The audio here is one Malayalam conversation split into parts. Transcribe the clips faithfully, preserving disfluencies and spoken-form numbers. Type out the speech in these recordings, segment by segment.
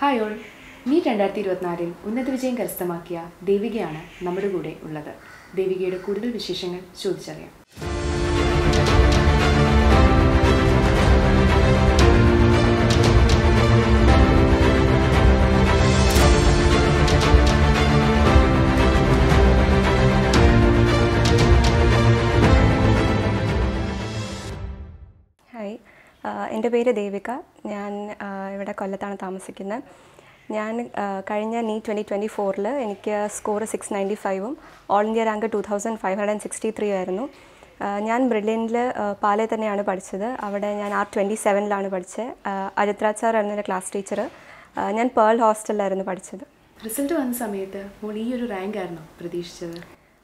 ഹായ് ഓൾ, നീറ്റ് രണ്ടായിരത്തി ഇരുപത്തിനാലിൽ ഉന്നത വിജയം കരസ്ഥമാക്കിയ ദേവികയാണ് നമ്മുടെ കൂടെ ഉള്ളത്. ദേവികയുടെ കൂടുതൽ വിശേഷങ്ങൾ ചോദിച്ചറിയാം. ഹായ്, എൻ്റെ പേര് ദേവിക. ഞാൻ ഇവിടെ കൊല്ലത്താണ് താമസിക്കുന്നത്. ഞാൻ കഴിഞ്ഞ നീറ്റ് ട്വൻറ്റി ട്വൻറ്റി ഫോറിൽ എനിക്ക് സ്കോർ സിക്സ് നയൻറ്റി ഫൈവും all India rank two thousand five hundred and sixty three ആയിരുന്നു. ഞാൻ ബ്രില്യൻറ്റിൽ പാലയിൽ തന്നെയാണ് പഠിച്ചത്. അവിടെ ഞാൻ ആർ ട്വൻറ്റി സെവനിലാണ് പഠിച്ചത്. അജിത്രാജ് സാർ ആയിരുന്നു എൻ്റെ ക്ലാസ് ടീച്ചർ. ഞാൻ പേൾ ഹോസ്റ്റലിലായിരുന്നു പഠിച്ചത്. റിസൾട്ട് വന്ന സമയത്ത് മോൾ ഈ ഒരു റാങ്ക് ആയിരുന്നു പ്രതീക്ഷിച്ചത്?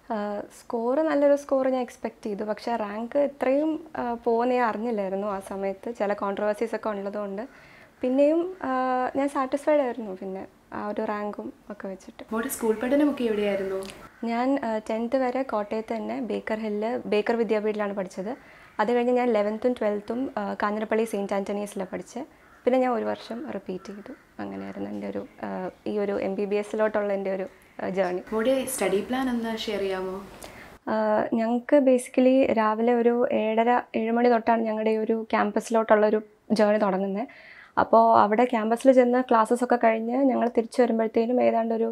സ്കോറ് നല്ലൊരു സ്കോർ ഞാൻ എക്സ്പെക്റ്റ് ചെയ്തു. പക്ഷേ റാങ്ക് ഇത്രയും പോകുന്നേ അറിഞ്ഞില്ലായിരുന്നു ആ സമയത്ത്. ചില കോൺട്രവേഴ്സീസ് ഒക്കെ ഉള്ളതുകൊണ്ട് പിന്നെയും ഞാൻ സാറ്റിസ്ഫൈഡ് ആയിരുന്നു പിന്നെ ആ ഒരു റാങ്കും ഒക്കെ വെച്ചിട്ട്. മോളുടെ സ്കൂൾ പഠനമൊക്കെ എവിടെയായിരുന്നു? ഞാൻ ടെൻത്ത് വരെ കോട്ടയത്ത് തന്നെ ബേക്കർ ഹില്ല് ബേക്കർ വിദ്യാപീഠിലാണ് പഠിച്ചത്. അത് കഴിഞ്ഞ് ഞാൻ ലെവൻത്തും ട്വൽത്തും കാഞ്ഞിരപ്പള്ളി സെയിൻറ്റ് ആൻ്റണീസിലാണ് പഠിച്ചത്. പിന്നെ ഞാൻ ഒരു വർഷം റിപ്പീറ്റ് ചെയ്തു. അങ്ങനെയായിരുന്നു എൻ്റെ ഒരു ഈ ഒരു എം ബി ബി എസിലോട്ടുള്ള എൻ്റെ ഒരു ജേർണി. മോളുടെ സ്റ്റഡി പ്ലാൻ ഒന്ന് ഷെയർ ചെയ്യാമോ? ഞങ്ങൾക്ക് ബേസിക്കലി രാവിലെ ഒരു ഏഴര ഏഴ് മണി തൊട്ടാണ് ഞങ്ങളുടെ ഈ ഒരു ക്യാമ്പസിലോട്ടുള്ളൊരു ജേർണി തുടങ്ങുന്നത്. അപ്പോൾ അവിടെ ക്യാമ്പസിൽ ചെന്ന് ക്ലാസ്സസ് ഒക്കെ കഴിഞ്ഞ് ഞങ്ങൾ തിരിച്ചു വരുമ്പോഴത്തേനും ഏതാണ്ട് ഒരു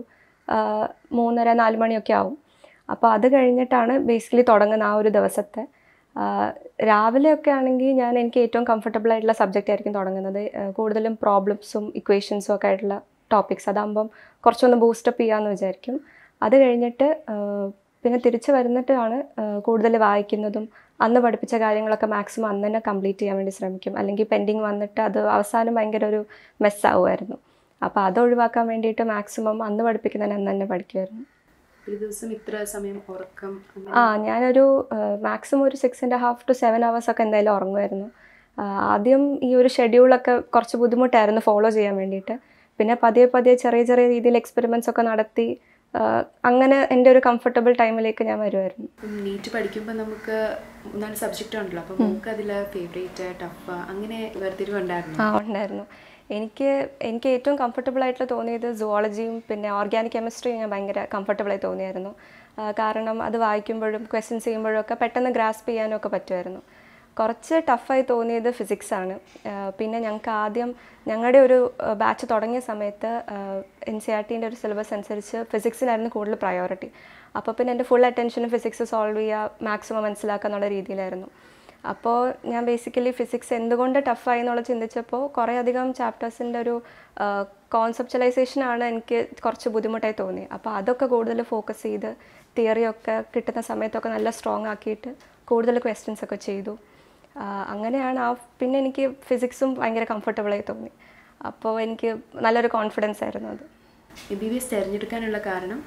മൂന്നര നാല് മണിയൊക്കെ ആവും. അപ്പോൾ അത് കഴിഞ്ഞിട്ടാണ് ബേസിക്കലി തുടങ്ങുന്ന ആ ഒരു ദിവസത്തെ. രാവിലെയൊക്കെ ആണെങ്കിൽ ഞാൻ എനിക്ക് ഏറ്റവും കംഫർട്ടബിൾ ആയിട്ടുള്ള സബ്ജക്റ്റ് ആയിരിക്കും തുടങ്ങുന്നത്. കൂടുതലും പ്രോബ്ലംസും ഇക്വേഷൻസും ഒക്കെ ആയിട്ടുള്ള ടോപ്പിക്സ്. അതാകുമ്പം കുറച്ചൊന്ന് ബൂസ്റ്റപ്പ് ചെയ്യാമെന്ന് വിചാരിക്കും. അത് കഴിഞ്ഞിട്ട് പിന്നെ തിരിച്ച് വരുന്നിട്ടാണ് കൂടുതൽ വായിക്കുന്നതും അന്ന് പഠിപ്പിച്ച കാര്യങ്ങളൊക്കെ മാക്സിമം അന്ന് തന്നെ കംപ്ലീറ്റ് ചെയ്യാൻ വേണ്ടി ശ്രമിക്കും. അല്ലെങ്കിൽ പെൻഡിങ് വന്നിട്ട് അത് അവസാനം ഭയങ്കര ഒരു മെസ്സാവുമായിരുന്നു. അപ്പോൾ അത് ഒഴിവാക്കാൻ വേണ്ടിയിട്ട് മാക്സിമം അന്ന് പഠിപ്പിക്കുന്നതിന് അന്ന് തന്നെ പഠിക്കുമായിരുന്നു. ഒരു ദിവസം ഇത്ര സമയം ഉറക്കം? ആ ഞാനൊരു മാക്സിമം ഒരു six and half to seven hours ഒക്കെ എന്തായാലും ഉറങ്ങുമായിരുന്നു. ആദ്യം ഈ ഒരു ഷെഡ്യൂളൊക്കെ കുറച്ച് ബുദ്ധിമുട്ടായിരുന്നു ഫോളോ ചെയ്യാൻ വേണ്ടിയിട്ട്. പിന്നെ പതിയെ പതിയെ ചെറിയ ചെറിയ രീതിയിൽ എക്സ്പെരിമെൻറ്റ്സ് ഒക്കെ നടത്തി അങ്ങനെ എൻ്റെ ഒരു കംഫർട്ടബിൾ ടൈമിലേക്ക് ഞാൻ വരുമായിരുന്നു. നീറ്റ് പഠിക്കുമ്പോൾ നമുക്ക് മൂന്നാല് സബ്ജക്റ്റ് ഉണ്ടല്ലോ, അപ്പോൾ നമുക്ക് അതിൽ ഫേവറേറ്റ് ടഫ് അങ്ങനെ വേർതിരിവുണ്ടായിരുന്നു? ആ ഉണ്ടായിരുന്നു. എനിക്ക് എനിക്ക് ഏറ്റവും കംഫർട്ടബിൾ ആയിട്ട് തോന്നിയത് സുവോളജിയും പിന്നെ ഓർഗാനിക് കെമിസ്ട്രിയും ഞാൻ ഭയങ്കര കംഫർട്ടബിളായി തോന്നിയായിരുന്നു. കാരണം അത് വായിക്കുമ്പോഴും ക്വസ്റ്റ്യൻസ് ചെയ്യുമ്പോഴും ഒക്കെ പെട്ടെന്ന് ഗ്രാസ്പ് ചെയ്യാനും ഒക്കെ പറ്റുമായിരുന്നു. കുറച്ച് ടഫായി തോന്നിയത് ഫിസിക്സാണ്. പിന്നെ ഞങ്ങൾക്ക് ആദ്യം ഞങ്ങളുടെ ഒരു ബാച്ച് തുടങ്ങിയ സമയത്ത് എൻ സി ആർ ടീൻ്റെ ഒരു സിലബസ് അനുസരിച്ച് ഫിസിക്സിനായിരുന്നു കൂടുതൽ പ്രയോറിറ്റി. അപ്പോൾ പിന്നെ എൻ്റെ ഫുൾ അറ്റൻഷനും ഫിസിക്സ് സോൾവ് ചെയ്യുക, മാക്സിമം മനസ്സിലാക്കുക എന്നുള്ള രീതിയിലായിരുന്നു. അപ്പോൾ ഞാൻ ബേസിക്കലി ഫിസിക്സ് എന്തുകൊണ്ട് ടഫായി എന്നുള്ളത് ചിന്തിച്ചപ്പോൾ കുറേ അധികം ചാപ്റ്റേഴ്സിൻ്റെ ഒരു കോൺസെപ്ച്വലൈസേഷനാണ് എനിക്ക് കുറച്ച് ബുദ്ധിമുട്ടായി തോന്നി. അപ്പോൾ അതൊക്കെ കൂടുതൽ ഫോക്കസ് ചെയ്ത് തിയറിയൊക്കെ കിട്ടുന്ന സമയത്തൊക്കെ നല്ല സ്ട്രോങ് ആക്കിയിട്ട് കൂടുതൽ ക്വസ്റ്റ്യൻസ് ഒക്കെ ചെയ്തു. അങ്ങനെയാണ് ആ പിന്നെ എനിക്ക് ഫിസിക്സും ഭയങ്കര കംഫർട്ടബിളായി തോന്നി. അപ്പോൾ എനിക്ക് നല്ലൊരു കോൺഫിഡൻസ് ആയിരുന്നു അത്. എം ബി ബി എസ് തിരഞ്ഞെടുക്കാനുള്ള കാരണം?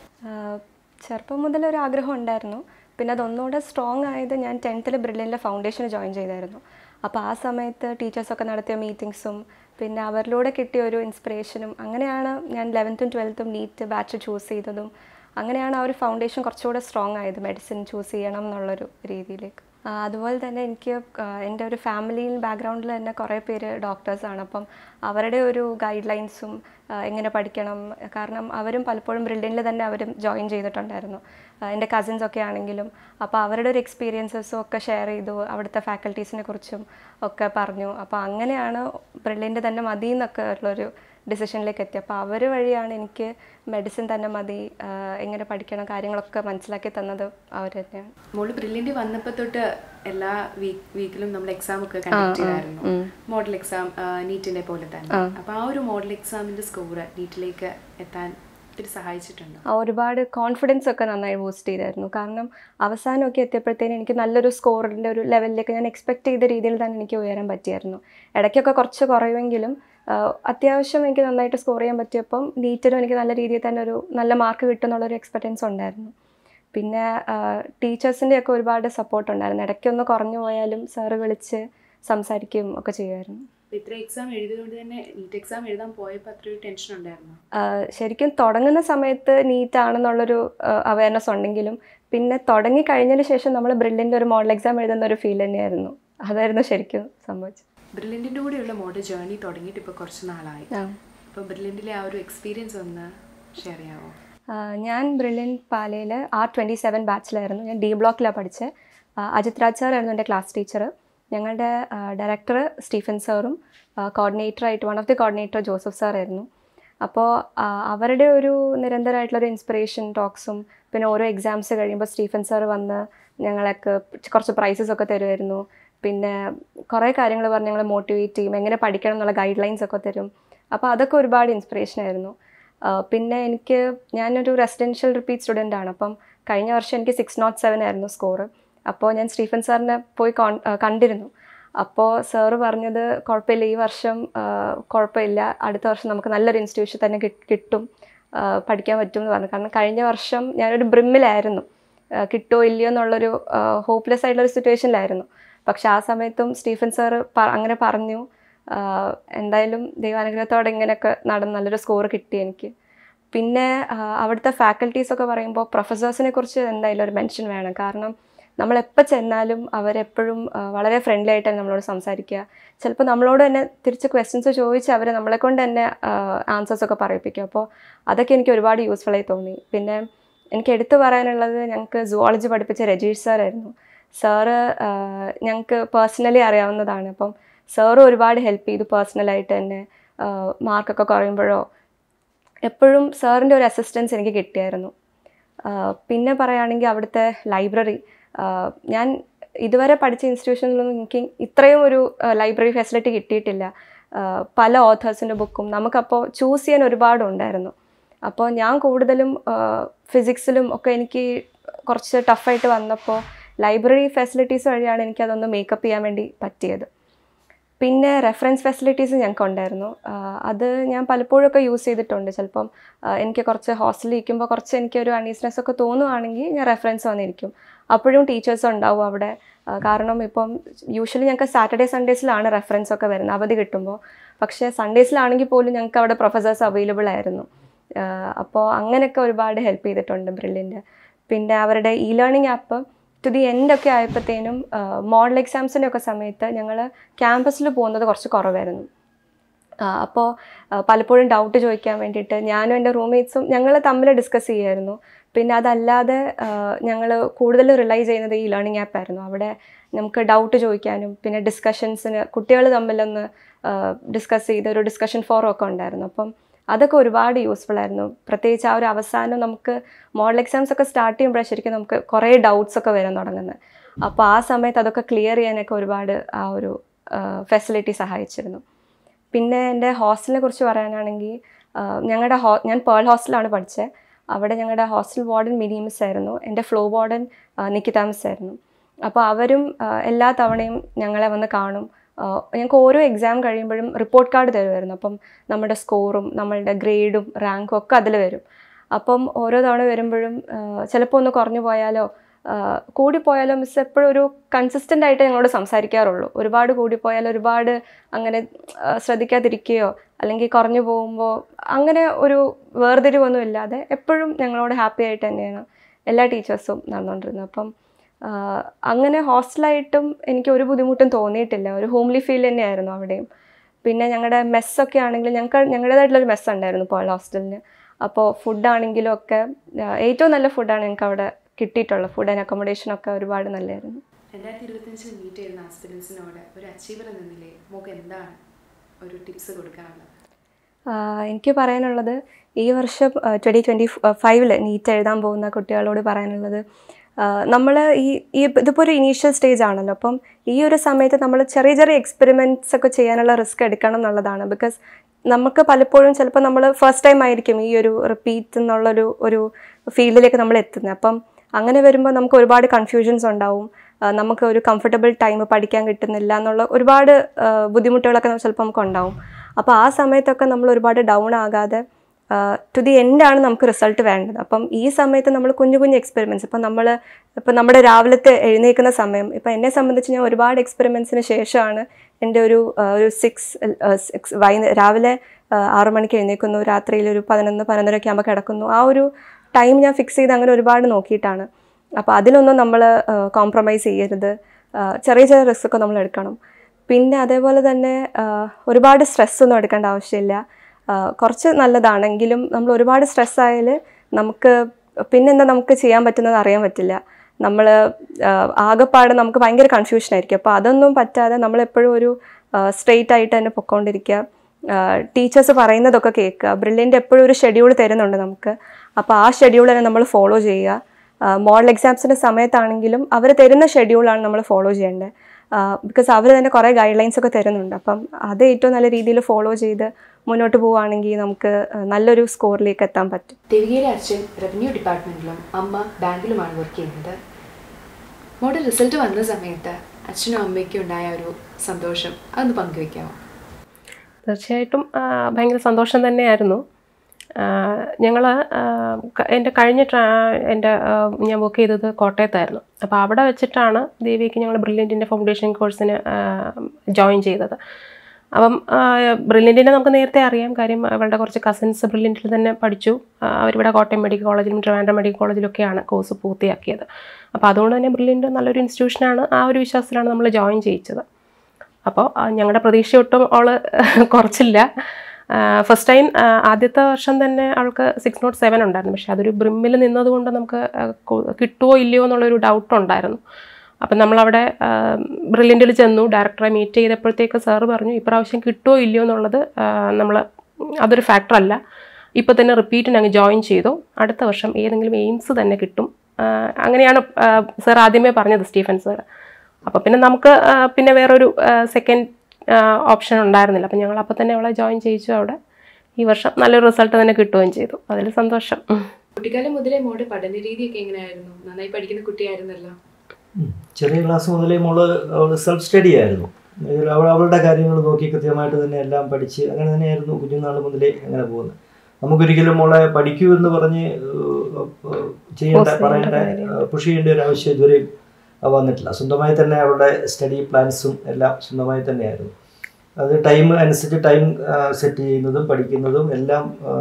ചെറുപ്പം മുതൽ ഒരു ആഗ്രഹം ഉണ്ടായിരുന്നു. പിന്നെ അതൊന്നുകൂടെ സ്ട്രോങ് ആയത് ഞാൻ ടെൻത്തിൽ ബ്രില്യൻറ്റിലെ ഫൗണ്ടേഷന് ജോയിൻ ചെയ്തായിരുന്നു. അപ്പോൾ ആ സമയത്ത് ടീച്ചേഴ്സൊക്കെ നടത്തിയ മീറ്റിങ്സും പിന്നെ അവരിലൂടെ കിട്ടിയ ഒരു ഇൻസ്പിറേഷനും അങ്ങനെയാണ് ഞാൻ ലെവൻത്തും ട്വൽത്തും നീറ്റ് ബാച്ച് ചൂസ് ചെയ്തതും. അങ്ങനെയാണ് ആ ഒരു ഫൗണ്ടേഷൻ കുറച്ചുകൂടെ സ്ട്രോങ് ആയത് മെഡിസിൻ ചൂസ് ചെയ്യണം എന്നുള്ളൊരു രീതിയിലേക്ക്. അതുപോലെ തന്നെ എനിക്ക് എൻ്റെ ഒരു ഫാമിലിയിൽ ബാക്ക്ഗ്രൗണ്ടിൽ തന്നെ കുറേ പേര് ഡോക്ടേഴ്സാണ്. അപ്പം അവരുടെ ഒരു ഗൈഡ് ലൈൻസും എങ്ങനെ പഠിക്കണം, കാരണം അവരും പലപ്പോഴും ബ്രില്യൻറ്റിൽ തന്നെ അവരും ജോയിൻ ചെയ്തിട്ടുണ്ടായിരുന്നു, എൻ്റെ കസിൻസൊക്കെ ആണെങ്കിലും. അപ്പോൾ അവരുടെ ഒരു എക്സ്പീരിയൻസസും ഒക്കെ ഷെയർ ചെയ്തു, അവിടുത്തെ ഫാക്കൽറ്റീസിനെ കുറിച്ചും ഒക്കെ പറഞ്ഞു. അപ്പോൾ അങ്ങനെയാണ് ബ്രില്യൻറ്റ് തന്നെ മതി എന്നൊക്കെ ഉള്ളൊരു ഡിസിഷനിലേക്ക് എത്തി. അപ്പോൾ അവർ വഴിയാണ് എനിക്ക് മെഡിസിൻ തന്നെ മതി, എങ്ങനെ പഠിക്കണം കാര്യങ്ങളൊക്കെ മനസ്സിലാക്കി തന്നത് അവർ തന്നെയാണ്. മോള് ബ്രില്യൻറ്റ് വന്നപ്പോൾ തൊട്ട് എല്ലാ വീക്ക് വീക്കിലും നമ്മൾ എക്സാം ഒക്കെ കണ്ടക്ട് ചെയ്തായിരുന്നു, മോഡൽ എക്സാം നീറ്റിനെ പോലെ തന്നെ. അപ്പോൾ ആ ഒരു മോഡൽ എക്സാമിൻ്റെ സ്കോർ നീറ്റിലേക്ക് എത്താൻ ഒത്തിരി സഹായിച്ചിട്ടുണ്ട്? ഒരുപാട് കോൺഫിഡൻസ് ഒക്കെ നന്നായി ബൂസ്റ്റ് ചെയ്തായിരുന്നു. കാരണം അവസാനമൊക്കെ എത്തിയപ്പോഴത്തേനും എനിക്ക് നല്ലൊരു സ്കോറിൻ്റെ ഒരു ലെവലിലേക്ക് ഞാൻ എക്സ്പെക്ട് ചെയ്ത രീതിയിൽ തന്നെ എനിക്ക് ഉയരാൻ പറ്റിയായിരുന്നു. ഇടയ്ക്കൊക്കെ കുറച്ച് കുറയുമെങ്കിലും അത്യാവശ്യം എനിക്ക് നന്നായിട്ട് സ്കോർ ചെയ്യാൻ പറ്റിയപ്പം നീറ്റിലും എനിക്ക് നല്ല രീതിയിൽ തന്നെ ഒരു നല്ല മാർക്ക് കിട്ടുമെന്നുള്ളൊരു എക്സ്പെക്റ്റൻസ് ഉണ്ടായിരുന്നു. പിന്നെ ടീച്ചേഴ്സിൻ്റെയൊക്കെ ഒരുപാട് സപ്പോർട്ട് ഉണ്ടായിരുന്നു. ഇടയ്ക്കൊന്ന് കുറഞ്ഞു പോയാലും സാറ് വിളിച്ച് സംസാരിക്കുകയും ഒക്കെ ചെയ്യുമായിരുന്നു. ഇത്ര എക്സാം എഴുതിയതുകൊണ്ട് തന്നെ നീറ്റ് എക്സാം എഴുതാൻ പോയപ്പോൾ അത്രയൊരു ടെൻഷൻ ഉണ്ടായിരുന്നു? ശരിക്കും തുടങ്ങുന്ന സമയത്ത് നീറ്റ് ആണെന്നുള്ളൊരു അവയർനെസ് ഉണ്ടെങ്കിലും പിന്നെ തുടങ്ങി കഴിഞ്ഞതിന് ശേഷം നമ്മൾ ബ്രില്യൻ്റ് ഒരു മോഡൽ എക്സാം എഴുതുന്ന ഒരു ഫീൽ തന്നെയായിരുന്നു. അതായിരുന്നു ശരിക്കും സംഭവിച്ചത്. ബ്രില്യൻറ്റിൻ്റെ കൂടെയുള്ള മോഡൽ ജേർണി തുടങ്ങിയിട്ട് ഇപ്പോൾ കുറച്ച് നാളായി. അപ്പോൾ ബ്രില്യൻറ്റിലെ ആ ഒരു എക്സ്പീരിയൻസ് ഒന്ന് ഷെയർ ചെയ്യാമോ? ഞാൻ ബ്രില്യൻറ്റ് പാലയിൽ ആർ ട്വൻറ്റി സെവൻ ബാച്ചിലായിരുന്നു. ഞാൻ ഡി ബ്ലോക്കിലാണ് പഠിച്ചത്. അജിത് രാജ് സാറായിരുന്നു എൻ്റെ ക്ലാസ് ടീച്ചർ. ഞങ്ങളുടെ ഡയറക്ടർ സ്റ്റീഫൻ സാറും കോർഡിനേറ്ററായിട്ട് one of the coordinator Joseph സാറായിരുന്നു. അപ്പോൾ അവരുടെ ഒരു നിരന്തരമായിട്ടുള്ളൊരു ഇൻസ്പിറേഷൻ ടോക്സും പിന്നെ ഓരോ എക്സാംസ് കഴിയുമ്പോൾ സ്റ്റീഫൻ സാർ വന്ന് ഞങ്ങൾക്ക് കുറച്ച് പ്രൈസസ് ഒക്കെ തരുമായിരുന്നു. പിന്നെ കുറേ കാര്യങ്ങൾ പറഞ്ഞ് ഞങ്ങളെ മോട്ടിവേറ്റ് ചെയ്യും, എങ്ങനെ പഠിക്കണം എന്നുള്ള ഗൈഡ് ലൈൻസ് ഒക്കെ തരും. അപ്പോൾ അതൊക്കെ ഒരുപാട് ഇൻസ്പിറേഷൻ ആയിരുന്നു. പിന്നെ എനിക്ക് ഞാനൊരു റെസിഡൻഷ്യൽ റിപ്പീറ്റ് സ്റ്റുഡൻ്റ് ആണ്. അപ്പം കഴിഞ്ഞ വർഷം എനിക്ക് സിക്സ് നോട്ട് സെവൻ ആയിരുന്നു സ്കോറ്. അപ്പോൾ ഞാൻ സ്റ്റീഫൻ സാറിനെ പോയി കോൺ കണ്ടിരുന്നു. അപ്പോൾ സാറ് പറഞ്ഞത് കുഴപ്പമില്ല, ഈ വർഷം കുഴപ്പമില്ല, അടുത്ത വർഷം നമുക്ക് നല്ലൊരു ഇൻസ്റ്റിറ്റ്യൂഷൻ തന്നെ കിട്ടും, പഠിക്കാൻ പറ്റും എന്ന് പറഞ്ഞു. കാരണം കഴിഞ്ഞ വർഷം ഞാനൊരു ബ്രിമ്മിലായിരുന്നു, കിട്ടുമോ ഇല്ലയോ എന്നുള്ളൊരു ഹോപ്പ്ലെസ് ആയിട്ടുള്ളൊരു സിറ്റുവേഷനിലായിരുന്നു. പക്ഷെ ആ സമയത്തും സ്റ്റീഫൻ സാറ് അങ്ങനെ പറഞ്ഞു. എന്തായാലും ദൈവാനുഗ്രഹത്തോടെ ഇങ്ങനെയൊക്കെ നടന്ന് നല്ലൊരു സ്കോർ കിട്ടി എനിക്ക്. പിന്നെ അവിടുത്തെ ഫാക്കൽറ്റീസൊക്കെ പറയുമ്പോൾ പ്രൊഫസേഴ്സിനെ കുറിച്ച് എന്തായാലും ഒരു മെൻഷൻ വേണം. കാരണം നമ്മളെപ്പോൾ ചെന്നാലും അവരെപ്പോഴും വളരെ ഫ്രണ്ട്ലി ആയിട്ടാണ് നമ്മളോട് സംസാരിക്കുക. ചിലപ്പോൾ നമ്മളോട് തന്നെ തിരിച്ച് ക്വസ്റ്റ്യൻസ് ചോദിച്ച് അവർ നമ്മളെ കൊണ്ട് തന്നെ ആൻസേഴ്സൊക്കെ പറയിപ്പിക്കും. അപ്പോൾ അതൊക്കെ എനിക്ക് ഒരുപാട് യൂസ്ഫുള്ളായി തോന്നി. പിന്നെ എനിക്ക് എടുത്തു പറയാനുള്ളത് ഞങ്ങൾക്ക് സുവോളജി പഠിപ്പിച്ച രജീഷ് സാറായിരുന്നു. സാറ് ഞങ്ങൾക്ക് പേഴ്സണലി അറിയാവുന്നതാണ്. അപ്പം സാറ് ഒരുപാട് ഹെൽപ്പ് ചെയ്തു പേഴ്സണലായിട്ട് തന്നെ. മാർക്കൊക്കെ കുറയുമ്പോഴോ എപ്പോഴും സാറിൻ്റെ ഒരു അസിസ്റ്റൻസ് എനിക്ക് കിട്ടിയായിരുന്നു. പിന്നെ പറയുകയാണെങ്കിൽ അവിടുത്തെ ലൈബ്രറി, ഞാൻ ഇതുവരെ പഠിച്ച ഇൻസ്റ്റിറ്റ്യൂഷനിലൊന്നും എനിക്ക് ഇത്രയും ഒരു ലൈബ്രറി ഫെസിലിറ്റി കിട്ടിയിട്ടില്ല. പല ഓഥേഴ്സിൻ്റെ ബുക്കും നമുക്കപ്പോൾ ചൂസ് ചെയ്യാൻ ഒരുപാടുണ്ടായിരുന്നു. അപ്പോൾ ഞാൻ കൂടുതലും ഫിസിക്സിലും ഒക്കെ എനിക്ക് കുറച്ച് ടഫായിട്ട് വന്നപ്പോൾ ലൈബ്രറി ഫെസിലിറ്റീസ് വഴിയാണ് എനിക്കതൊന്ന് മേക്കപ്പ് ചെയ്യാൻ വേണ്ടി പറ്റിയത്. പിന്നെ റെഫറൻസ് ഫെസിലിറ്റീസ് ഞങ്ങൾക്ക് ഉണ്ടായിരുന്നു. അത് ഞാൻ പലപ്പോഴൊക്കെ യൂസ് ചെയ്തിട്ടുണ്ട്. ചിലപ്പം എനിക്ക് കുറച്ച് ഹോസ്റ്റലിൽ ഇരിക്കുമ്പോൾ കുറച്ച് എനിക്കൊരു അൺഈസിനെസ് ഒക്കെ തോന്നുവാണെങ്കിൽ ഞാൻ റെഫറൻസ് വന്നിരിക്കും. അപ്പോഴും ടീച്ചേഴ്സ് ഉണ്ടാവും അവിടെ. കാരണം ഇപ്പം യൂഷ്വലി ഞങ്ങൾക്ക് സാറ്റർഡേ സൺഡേസിലാണ് റെഫറൻസ് ഒക്കെ വരുന്നത് അവധി കിട്ടുമ്പോൾ. പക്ഷേ സൺഡേസിലാണെങ്കിൽ പോലും ഞങ്ങൾക്ക് അവിടെ പ്രൊഫസേഴ്സ് അവൈലബിൾ ആയിരുന്നു. അപ്പോൾ അങ്ങനെയൊക്കെ ഒരുപാട് ഹെൽപ്പ് ചെയ്തിട്ടുണ്ട് ബ്രില്യൻ്റ്. പിന്നെ അവരുടെ E learning app to the എൻഡൊക്കെ ആയപ്പോഴത്തേനും മോഡൽ എക്സാംസിൻ്റെ ഒക്കെ സമയത്ത് ഞങ്ങൾ ക്യാമ്പസിൽ പോകുന്നത് കുറച്ച് കുറവായിരുന്നു. അപ്പോൾ പലപ്പോഴും ഡൗട്ട് ചോദിക്കാൻ വേണ്ടിയിട്ട് ഞാനും എൻ്റെ റൂംമേറ്റ്സും ഞങ്ങൾ തമ്മിൽ ഡിസ്കസ് ചെയ്യുമായിരുന്നു. പിന്നെ അതല്ലാതെ ഞങ്ങൾ കൂടുതൽ റിലൈ ചെയ്യുന്നത് ഈ ലേണിംഗ് ആപ്പായിരുന്നു. അവിടെ നമുക്ക് ഡൗട്ട് ചോദിക്കാനും പിന്നെ ഡിസ്കഷൻസിന് കുട്ടികൾ തമ്മിലൊന്ന് ഡിസ്കസ് ചെയ്ത് ഒരു ഡിസ്കഷൻ ഫോറം ഒക്കെ ഉണ്ടായിരുന്നു. അപ്പം അതൊക്കെ ഒരുപാട് യൂസ്ഫുൾ ആയിരുന്നു. പ്രത്യേകിച്ച് ആ ഒരു അവസാനം നമുക്ക് മോഡൽ എക്സാംസ് ഒക്കെ സ്റ്റാർട്ട് ചെയ്യുമ്പോഴാണ് ശരിക്കും നമുക്ക് കുറേ ഡൗട്ട്സ് ഒക്കെ വരാൻ തുടങ്ങുന്നത്. അപ്പോൾ ആ സമയത്ത് അതൊക്കെ ക്ലിയർ ചെയ്യാനൊക്കെ ഒരുപാട് ആ ഒരു ഫെസിലിറ്റി സഹായിച്ചിരുന്നു. പിന്നെ എൻ്റെ ഹോസ്റ്റലിനെ കുറിച്ച് പറയാനാണെങ്കിൽ ഞങ്ങളുടെ ഹോ ഞാൻ പേൾ ഹോസ്റ്റലാണ് പഠിച്ചത്. അവിടെ ഞങ്ങളുടെ ഹോസ്റ്റൽ വാർഡൻ മിനി മിസ് ആയിരുന്നു. എൻ്റെ ഫ്ലോ വാർഡൻ നിക്കിത മിസ് ആയിരുന്നു. അപ്പോൾ അവരും എല്ലാ തവണയും ഞങ്ങളെ വന്ന് കാണും. ഞങ്ങൾക്ക് ഓരോ എക്സാം കഴിയുമ്പോഴും റിപ്പോർട്ട് കാർഡ് തരുമായിരുന്നു. അപ്പം നമ്മുടെ സ്കോറും നമ്മളുടെ ഗ്രേഡും റാങ്കും ഒക്കെ അതിൽ വരും. അപ്പം ഓരോ തവണ വരുമ്പോഴും ചിലപ്പോൾ ഒന്ന് കുറഞ്ഞു പോയാലോ കൂടിപ്പോയാലോ മിസ് എപ്പോഴും ഒരു കൺസിസ്റ്റൻ്റ് ആയിട്ട് ഞങ്ങളോട് സംസാരിക്കാറുള്ളൂ. ഒരുപാട് കൂടിപ്പോയാലോ ഒരുപാട് അങ്ങനെ ശ്രദ്ധിക്കാതിരിക്കുകയോ അല്ലെങ്കിൽ കുറഞ്ഞു പോകുമ്പോൾ അങ്ങനെ ഒരു വേർതിരിവൊന്നും ഇല്ലാതെ എപ്പോഴും ഞങ്ങളോട് ഹാപ്പി ആയിട്ട് തന്നെയാണ് എല്ലാ ടീച്ചേഴ്സും നടന്നുകൊണ്ടിരുന്നത്. അപ്പം അങ്ങനെ ഹോസ്റ്റലായിട്ടും എനിക്ക് ഒരു ബുദ്ധിമുട്ടും തോന്നിയിട്ടില്ല. ഒരു ഹോംലി ഫീൽ തന്നെയായിരുന്നു അവിടെയും. പിന്നെ ഞങ്ങളുടെ മെസ്സൊക്കെ ആണെങ്കിലും ഞങ്ങൾക്ക് ഞങ്ങളുടേതായിട്ടുള്ളൊരു മെസ്സ് ഉണ്ടായിരുന്നു പേൾ ഹോസ്റ്റലിന്. അപ്പോൾ ഫുഡാണെങ്കിലും ഒക്കെ ഏറ്റവും നല്ല ഫുഡാണ് ഞങ്ങൾക്ക് അവിടെ കിട്ടിയിട്ടുള്ളത്. ഫുഡ് ആൻഡ് അക്കോമഡേഷനൊക്കെ ഒരുപാട് നല്ലതായിരുന്നു. രണ്ടായിരത്തി ഇരുപത്തഞ്ചിൽ മീറ്റ് ചെയ്യുന്ന ആസ്പിരൻസിനോട് ഒരു അച്ചീവർ എന്ന നിലയിൽ നമുക്ക് എന്താണ് ഒരു ടിപ്സ് കൊടുക്കാനുള്ളത്? എനിക്ക് പറയാനുള്ളത് ഈ വർഷം ട്വൻറ്റി ട്വൻറ്റി ഫൈവിൽ നീറ്റ് എഴുതാൻ പോകുന്ന കുട്ടികളോട് പറയാനുള്ളത്, നമ്മൾ ഈ ഈ ഇതിപ്പോൾ ഒരു ഇനീഷ്യൽ സ്റ്റേജ് ആണല്ലോ. അപ്പം ഈ ഒരു സമയത്ത് നമ്മൾ ചെറിയ ചെറിയ എക്സ്പെരിമെൻറ്റ്സ് ഒക്കെ ചെയ്യാനുള്ള റിസ്ക് എടുക്കണം എന്നുള്ളതാണ്. ബിക്കോസ് നമുക്ക് പലപ്പോഴും ചിലപ്പോൾ നമ്മൾ ഫസ്റ്റ് ടൈം ആയിരിക്കും ഈ ഒരു റിപ്പീറ്റ് എന്നുള്ളൊരു ഒരു ഫീൽഡിലേക്ക് നമ്മൾ എത്തുന്നത്. അപ്പം അങ്ങനെ വരുമ്പോൾ നമുക്ക് ഒരുപാട് കൺഫ്യൂഷൻസ് ഉണ്ടാവും. നമുക്ക് ഒരു കംഫർട്ടബിൾ ടൈം പഠിക്കാൻ കിട്ടുന്നില്ല എന്നുള്ള ഒരുപാട് ബുദ്ധിമുട്ടുകളൊക്കെ ചിലപ്പോൾ നമുക്ക് ഉണ്ടാവും. അപ്പോൾ ആ സമയത്തൊക്കെ നമ്മൾ ഒരുപാട് ഡൗൺ ആകാതെ ടു ദി എൻഡാണ് നമുക്ക് റിസൾട്ട് വേണ്ടത്. അപ്പം ഈ സമയത്ത് നമ്മൾ കുഞ്ഞു കുഞ്ഞു എക്സ്പെരിമെൻറ്റ്സ്, ഇപ്പം നമ്മൾ ഇപ്പം നമ്മുടെ രാവിലത്തെ എഴുന്നേൽക്കുന്ന സമയം, ഇപ്പം എന്നെ സംബന്ധിച്ച് ഞാൻ ഒരുപാട് എക്സ്പെരിമെൻറ്റ്സിന് ശേഷമാണ് എൻ്റെ ഒരു ഒരു സിക്സ് സിക്സ് വൈകുന്നേരം രാവിലെ ആറു മണിക്ക് എഴുന്നേൽക്കുന്നു, രാത്രിയിൽ ഒരു പതിനൊന്ന് പതിനൊന്നരയൊക്കെ ആകുമ്പോൾ കിടക്കുന്നു. ആ ഒരു ടൈം ഞാൻ ഫിക്സ് ചെയ്ത് അങ്ങനെ ഒരുപാട് നോക്കിയിട്ടാണ്. അപ്പോൾ അതിലൊന്നും നമ്മൾ കോംപ്രമൈസ് ചെയ്യരുത്. ചെറിയ ചെറിയ റിസ്ക്കൊക്കെ നമ്മൾ എടുക്കണം. പിന്നെ അതേപോലെ തന്നെ ഒരുപാട് സ്ട്രെസ്സൊന്നും എടുക്കേണ്ട ആവശ്യമില്ല. കുറച്ച് നല്ലതാണെങ്കിലും നമ്മൾ ഒരുപാട് സ്ട്രെസ്സായാൽ നമുക്ക് പിന്നെന്താ നമുക്ക് ചെയ്യാൻ പറ്റുന്നത് അറിയാൻ പറ്റില്ല. നമ്മൾ ആകെപ്പാടെ നമുക്ക് ഭയങ്കര കൺഫ്യൂഷനായിരിക്കും. അപ്പോൾ അതൊന്നും പറ്റാതെ നമ്മളെപ്പോഴും ഒരു സ്ട്രെയിറ്റ് ആയിട്ട് തന്നെ പൊയ്ക്കൊണ്ടിരിക്കുക, ടീച്ചേഴ്സ് പറയുന്നതൊക്കെ കേൾക്കുക. ബ്രില്യൻ്റ് എപ്പോഴും ഒരു ഷെഡ്യൂൾ തരുന്നുണ്ട് നമുക്ക്. അപ്പോൾ ആ ഷെഡ്യൂൾ തന്നെ നമ്മൾ ഫോളോ ചെയ്യുക. മോഡൽ എക്സാംസിൻ്റെ സമയത്താണെങ്കിലും അവർ തരുന്ന ഷെഡ്യൂളാണ് നമ്മൾ ഫോളോ ചെയ്യേണ്ടത്. ബിക്കോസ് അവർ തന്നെ കുറേ ഗൈഡ് ലൈൻസ് ഒക്കെ തരുന്നുണ്ട്. അപ്പം അത് ഏറ്റവും നല്ല രീതിയിൽ ഫോളോ ചെയ്ത് മുന്നോട്ട് പോവുകയാണെങ്കിൽ നമുക്ക് നല്ലൊരു സ്കോറിലേക്ക് എത്താൻ പറ്റും. ദേവികയുടെ അച്ഛൻ റവന്യൂ ഡിപ്പാർട്ട്മെൻറ്റിലും അമ്മ ബാങ്കിലുമാണ് വർക്ക് ചെയ്യുന്നത്. മോഡൽ റിസൾട്ട് വന്ന സമയത്ത് അച്ഛനും അമ്മയ്ക്കും ഉണ്ടായ ഒരു സന്തോഷം അതൊന്ന് പങ്കുവയ്ക്കാമോ? തീർച്ചയായിട്ടും ഭയങ്കര സന്തോഷം തന്നെയായിരുന്നു. ഞങ്ങൾ എൻ്റെ കഴിഞ്ഞ ട്രാ എൻ്റെ ഞാൻ വർക്ക് ചെയ്തത് കോട്ടയത്തായിരുന്നു. അപ്പോൾ അവിടെ വെച്ചിട്ടാണ് ദേവിക്ക് ഞങ്ങൾ ബ്രില്യൻറ്റിൻ്റെ ഫൗണ്ടേഷൻ കോഴ്സിന് ജോയിൻ ചെയ്തത്. അപ്പം ബ്രില്യൻറ്റിനെ നമുക്ക് നേരത്തെ അറിയാം, കാര്യം അവളുടെ കുറച്ച് കസിൻസ് ബ്രില്യൻറ്റിൽ തന്നെ പഠിച്ചു. അവരിവിടെ കോട്ടയം മെഡിക്കൽ കോളേജിലും ട്രിവാൻഡ്രം മെഡിക്കൽ കോളേജിലൊക്കെയാണ് കോഴ്സ് പൂർത്തിയാക്കിയത്. അപ്പോൾ അതുകൊണ്ട് തന്നെ ബ്രില്യൻറ്റ് നല്ലൊരു ഇൻസ്റ്റിറ്റ്യൂഷനാണ്. ആ ഒരു വിശ്വാസത്തിലാണ് നമ്മൾ ജോയിൻ ചെയ്യിച്ചത്. അപ്പോൾ ഞങ്ങളുടെ പ്രതീക്ഷ ഒട്ടും അവൾ കുറച്ചില്ല. ഫസ്റ്റ് ടൈം ആദ്യത്തെ വർഷം തന്നെ അവൾക്ക് സിക്സ് നോട്ട് സെവൻ ഉണ്ടായിരുന്നു. പക്ഷേ അതൊരു ബ്രിമ്മിൽ നിന്നതുകൊണ്ട് നമുക്ക് കിട്ടുമോ ഇല്ലയോ എന്നുള്ളൊരു ഡൗട്ട് ഉണ്ടായിരുന്നു. അപ്പം നമ്മളവിടെ ബ്രില്യൻറ്റിൽ ചെന്നു, ഡയറക്ടറെ മീറ്റ് ചെയ്തപ്പോഴത്തേക്ക് സാറ് പറഞ്ഞു ഇപ്രാവശ്യം കിട്ടുമോ ഇല്ലയോ എന്നുള്ളത് നമ്മൾ അതൊരു ഫാക്ടറല്ല, ഇപ്പോൾ തന്നെ റിപ്പീറ്റിന് അങ്ങ് ജോയിൻ ചെയ്തു, അടുത്ത വർഷം ഏതെങ്കിലും എയിംസ് തന്നെ കിട്ടും. അങ്ങനെയാണ് സാർ ആദ്യമേ പറഞ്ഞത്, സ്റ്റീഫൻ സാർ. അപ്പോൾ പിന്നെ നമുക്ക് പിന്നെ വേറൊരു സെക്കൻഡ് ഓപ്ഷൻ ഉണ്ടായിരുന്നില്ല. അപ്പം ഞങ്ങൾ അപ്പോൾ തന്നെ അവളെ ജോയിൻ ചെയ്യിച്ചു. അവിടെ ഈ വർഷം നല്ലൊരു റിസൾട്ട് തന്നെ കിട്ടുകയും ചെയ്തു. അതിൽ സന്തോഷം. കുട്ടിക്കാലം മുതലേ മോളുടെ പഠന രീതിയൊക്കെ എങ്ങനെയായിരുന്നു? നന്നായി പഠിക്കുന്ന കുട്ടിയായിരുന്നല്ലോ. ചെറിയ ക്ലാസ് മുതലേ മോള് സെൽഫ് സ്റ്റഡി ആയിരുന്നു. അവൾ അവളുടെ കാര്യങ്ങൾ നോക്കി കൃത്യമായിട്ട് തന്നെ എല്ലാം പഠിച്ച് അങ്ങനെ തന്നെയായിരുന്നു കുഞ്ഞുനാൾ മുതലേ അങ്ങനെ പോകുന്നത്. നമുക്കൊരിക്കലും മോളെ പഠിക്കൂ എന്ന് പറഞ്ഞ് ചെയ്യേണ്ട പറയേണ്ട പുഷ് ചെയ്യേണ്ട ഒരു ആവശ്യം ഇതുവരെയും വന്നിട്ടില്ല. സ്വന്തമായി തന്നെ അവളുടെ സ്റ്റഡി പ്ലാൻസും എല്ലാം സ്വന്തമായി തന്നെയായിരുന്നു. അത് ടൈം അനുസരിച്ച് ടൈം സെറ്റ് ചെയ്യുന്നതും പഠിക്കുന്നതും എല്ലാം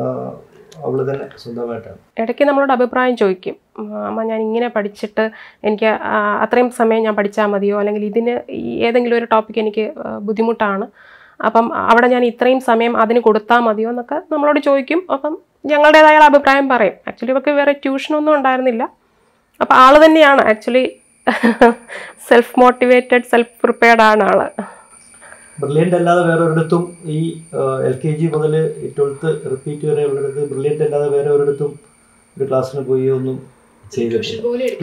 അവൾ തന്നെ സ്വന്തമായിട്ടാണ്. ഇടയ്ക്ക് നമ്മളോട് അഭിപ്രായം ചോദിക്കും, അമ്മ ഞാൻ ഇങ്ങനെ പഠിച്ചിട്ട് എനിക്ക് അത്രയും സമയം ഞാൻ പഠിച്ചാൽ മതിയോ, അല്ലെങ്കിൽ ഇതിന് ഏതെങ്കിലും ഒരു ടോപ്പിക്ക് എനിക്ക് ബുദ്ധിമുട്ടാണ്, അപ്പം അവിടെ ഞാൻ ഇത്രയും സമയം അതിന് കൊടുത്താൽ മതിയോ എന്നൊക്കെ നമ്മളോട് ചോദിക്കും. അപ്പം ഞങ്ങളുടേതായ അഭിപ്രായം പറയും. ആക്ച്വലി ഇവർക്ക് വേറെ ട്യൂഷനൊന്നും ഉണ്ടായിരുന്നില്ല. അപ്പോൾ ആൾ തന്നെയാണ് actually self motivated, self prepared ആണ് ആള്. ബ്രില്യൻ്റ് അല്ലാതെ വേറെ ഒരിടത്തും ഈ എൽ കെ ജി മുതൽ ട്വൽത്ത് റിപ്പീറ്റ് വരെ ഉള്ളിടത്ത് ബ്രില്യൻ്റ് അല്ലാതെ വേറെ ഒരിടത്തും ഒരു ക്ലാസ്സിന് പോയി ഒന്നും ചെയ്തിട്ടില്ല.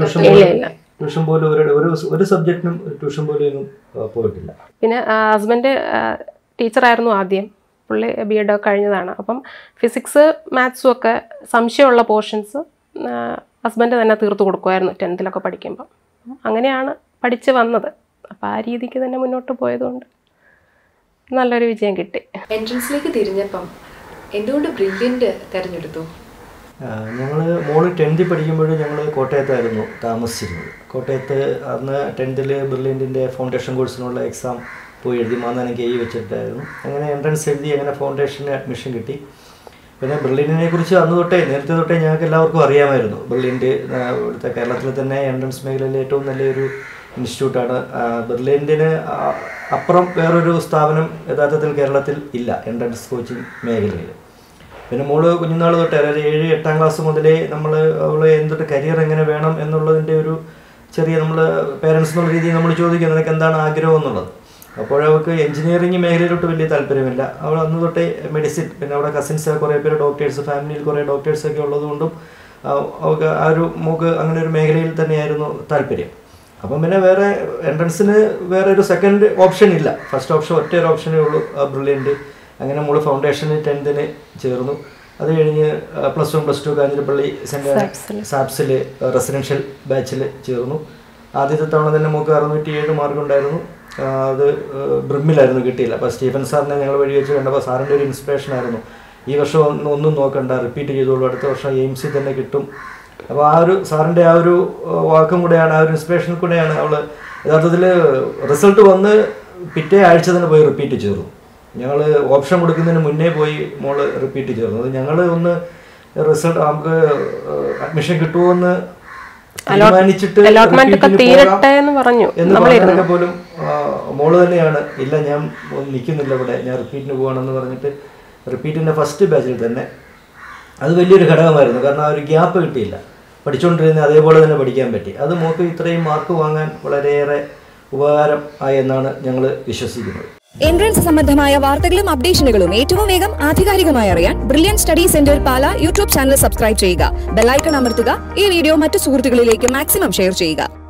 ട്യൂഷൻ പോലും ഒരു ഒരു സബ്ജക്റ്റിനും ട്യൂഷൻ പോലും ഒന്നും പോയിട്ടില്ല. പിന്നെ ഹസ്ബൻഡ് ടീച്ചറായിരുന്നു ആദ്യം, പുള്ളി ബി എഡ് കഴിഞ്ഞതാണ്. അപ്പം ഫിസിക്സ് മാത്സും ഒക്കെ സംശയമുള്ള പോർഷൻസ് ഹസ്ബൻഡ് തന്നെ തീർത്തു കൊടുക്കുമായിരുന്നു ടെൻത്തിലൊക്കെ പഠിക്കുമ്പം. അങ്ങനെയാണ് പഠിച്ച് വന്നത്. അപ്പോൾ ആ രീതിക്ക് തന്നെ മുന്നോട്ട് പോയതുകൊണ്ട് നല്ലൊരു വിജയം കിട്ടി. എൻട്രൻസിലേക്ക് തിരിഞ്ഞപ്പം എന്തുകൊണ്ട് ബ്രില്യൻ്റ് തിരഞ്ഞെടുത്തു? ഞങ്ങൾ മോള് ടെൻത്തിൽ പഠിക്കുമ്പോഴും ഞങ്ങൾ കോട്ടയത്തായിരുന്നു താമസിച്ചിരുന്നത്. കോട്ടയത്ത് അന്ന് ടെൻത്തിൽ ബ്രില്യൻറ്റിൻ്റെ ഫൗണ്ടേഷൻ കോഴ്സിനുള്ള എക്സാം പോയി എഴുതി മാന്നാനം കെ ഇ വെച്ചിട്ടായിരുന്നു. അങ്ങനെ എൻട്രൻസ് എഴുതി അങ്ങനെ ഫൗണ്ടേഷന് അഡ്മിഷൻ കിട്ടി. പിന്നെ ബ്രില്യൻറ്റിനെ കുറിച്ച് അന്ന് തൊട്ടേ നേരത്തെ തൊട്ടേ ഞങ്ങൾക്ക് എല്ലാവർക്കും അറിയാമായിരുന്നു. ബ്രില്യൻറ്റ് ഇവിടുത്തെ കേരളത്തിൽ തന്നെ എൻട്രൻസ് മേഖലയിലെ ഏറ്റവും നല്ലൊരു ഇൻസ്റ്റിറ്റ്യൂട്ടാണ്. ബ്രില്യൻറ്റിന് അപ്പുറം വേറൊരു സ്ഥാപനം യഥാർത്ഥത്തിൽ കേരളത്തിൽ ഇല്ല എൻട്രൻസ് കോച്ചിങ് മേഖലയിൽ. പിന്നെ മോള് കുഞ്ഞുനാൾ തൊട്ടേ അതായത് ഏഴ് എട്ടാം ക്ലാസ് മുതലേ നമ്മൾ അവളെ എന്തൊട്ട് കരിയർ എങ്ങനെ വേണം എന്നുള്ളതിൻ്റെ ഒരു ചെറിയ നമ്മൾ പേരൻസ് എന്നുള്ള രീതിയിൽ നമ്മൾ ചോദിക്കുന്നത് നിനക്ക് എന്താണ് ആഗ്രഹം എന്നുള്ളത്. അപ്പോഴവൾക്ക് എഞ്ചിനീയറിംഗ് മേഖലയിലോട്ട് വലിയ താല്പര്യമില്ല. അവൾ അന്ന് തൊട്ടേ മെഡിസിൻ, പിന്നെ അവിടെ കസിൻസ് കുറേ പേര് ഡോക്ടേഴ്സ്, ഫാമിലിയിൽ കുറേ ഡോക്ടേഴ്സൊക്കെ ഉള്ളതുകൊണ്ടും അവൾക്ക് ആ ഒരു മോക്ക് അങ്ങനെ ഒരു മേഖലയിൽ തന്നെയായിരുന്നു താല്പര്യം. അപ്പം പിന്നെ വേറെ എൻട്രൻസിന് വേറെ ഒരു സെക്കൻഡ് ഓപ്ഷൻ ഇല്ല. ഫസ്റ്റ് ഓപ്ഷൻ ഒറ്റ ഒരു ഓപ്ഷനേ ഉള്ളൂ, ബ്രില്യൻറ്റ്. അങ്ങനെ മോള് ഫൗണ്ടേഷന് ടെൻത്തിന് ചേർന്നു. അത് കഴിഞ്ഞ് plus one plus two Kanjirappally saint സാപ്സിൽ റെസിഡൻഷ്യൽ ബാച്ചിൽ ചേർന്നു. ആദ്യത്തെ തവണ തന്നെ മോക്ക് അറുന്നൂറ്റി ഏഴ് മാർക്കുണ്ടായിരുന്നു. അത് ബ്രിമ്മിലായിരുന്നു, കിട്ടിയില്ല. അപ്പോൾ സ്റ്റീഫൻ സാറിനെ ഞങ്ങൾ വഴി വെച്ച് കണ്ടപ്പോൾ സാറിൻ്റെ ഒരു ഇൻസ്പിറേഷനായിരുന്നു, ഈ വർഷം ഒന്നും ഒന്നും നോക്കണ്ട, റിപ്പീറ്റ് ചെയ്തോളൂ, അടുത്ത വർഷം എയിംസിൽ തന്നെ കിട്ടും. അപ്പോൾ ആ ഒരു സാറിൻ്റെ ആ ഒരു വാക്കും കൂടെയാണ്, ആ ഒരു ഇൻസ്പിറേഷൻ കൂടെയാണ് അവൾ യഥാർത്ഥത്തിൽ റിസൾട്ട് വന്ന് പിറ്റേ ആഴ്ച തന്നെ പോയി റിപ്പീറ്റ് ചേർന്നു. ഞങ്ങൾ ഓപ്ഷൻ കൊടുക്കുന്നതിന് മുന്നേ പോയി മോള് റിപ്പീറ്റ് ചേർന്നു. അത് ഞങ്ങൾ ഒന്ന് റിസൾട്ട് നമുക്ക് അഡ്മിഷൻ കിട്ടുമോ എന്ന് തീരുമാനിച്ചിട്ട് എന്ന് പറഞ്ഞൊക്കെ പോലും മോള് തന്നെയാണ് ഇല്ല ഞാൻ നിൽക്കുന്നില്ല ഇവിടെ, ഞാൻ റിപ്പീറ്റിന് പോവാണെന്ന് പറഞ്ഞിട്ട് റിപ്പീറ്റിൻ്റെ ഫസ്റ്റ് ബാച്ചിൽ തന്നെ അത് വലിയൊരു ഘടകമായിരുന്നു. കാരണം ആ ഒരു ഗ്യാപ്പ് കിട്ടിയില്ല, പഠിച്ചുകൊണ്ടിരുന്ന അതേപോലെ തന്നെ പഠിക്കാൻ പറ്റി. അത് മോക്ക് ഇത്രയും മാർക്ക് വാങ്ങാൻ വളരെയേറെ ഉപകാരം ആയി എന്നാണ് ഞങ്ങൾ വിശ്വസിക്കുന്നത്. എൻട്രൻസ് സംബന്ധമായ വാർത്തകളും അപ്ഡേഷനുകളും ഏറ്റവും വേഗം ആധികാരികമായി അറിയാൻ Brilliant study centre Pala YouTube channel subscribe ചെയ്യുക, ബെല്ലൈക്കൺ അമർത്തുക, ഈ വീഡിയോ മറ്റു സുഹൃത്തുക്കളിലേക്ക് മാക്സിമം ഷെയർ ചെയ്യുക.